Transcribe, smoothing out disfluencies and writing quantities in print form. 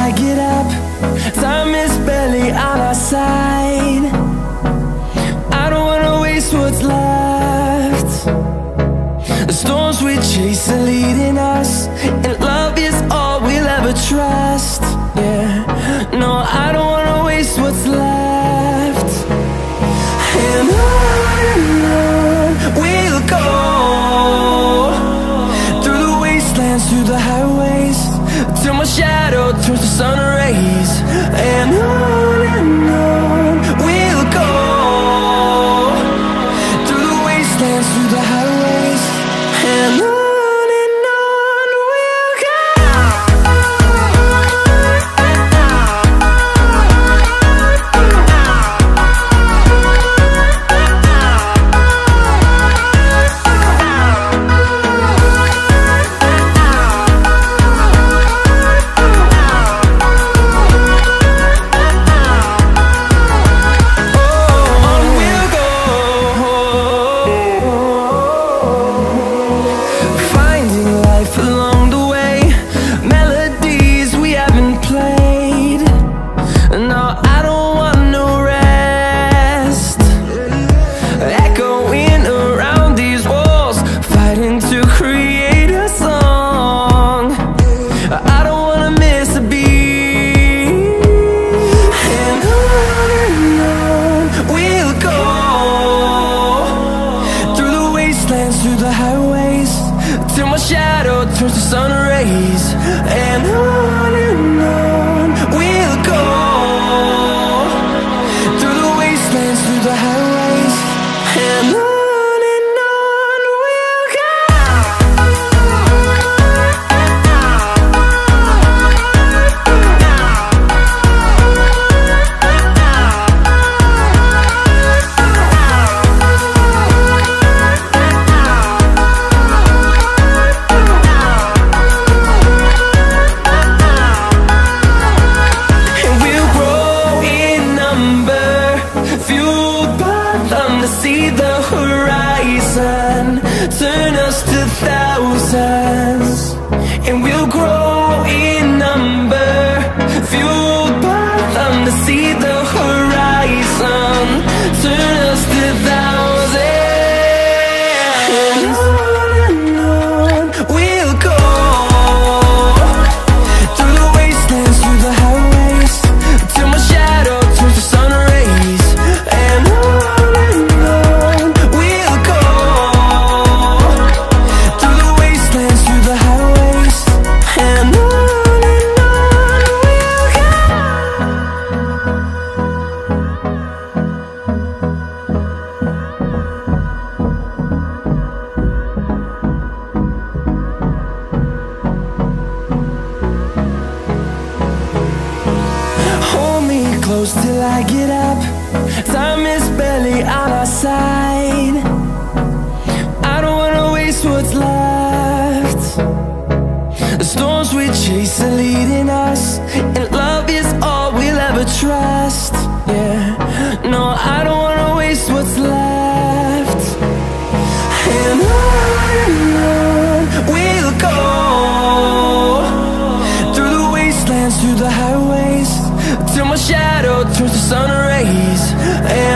I get up. Time is barely on our side. I don't wanna waste what's left. The storms we chase are leading us, and love is all we'll ever trust. Yeah, no, I don't wanna waste what's left. And on we'll go, through the wastelands, through the highways, till my shadow turns to sun rays. And on we'll go, through the wastelands, through the highways, and on. Through the highways, till my shadow turns to sun rays. And on we'll go, through the wastelands, through the highways, and on. See the horizon turn us to thousands, and we'll grow in number, fueled by them. To see the horizon turn us to thousands, and on we'll go, through the wastelands, through the highways, till my shadow turns to sun rays. And on close till I get up. Time is barely on our side. I don't wanna waste what's left. The storms we chase are leading us, and love is all we'll ever trust. Yeah, no, I don't wanna waste what's left. And on we'll go, through the wastelands, through the highways, till my shadow turns to sun rays.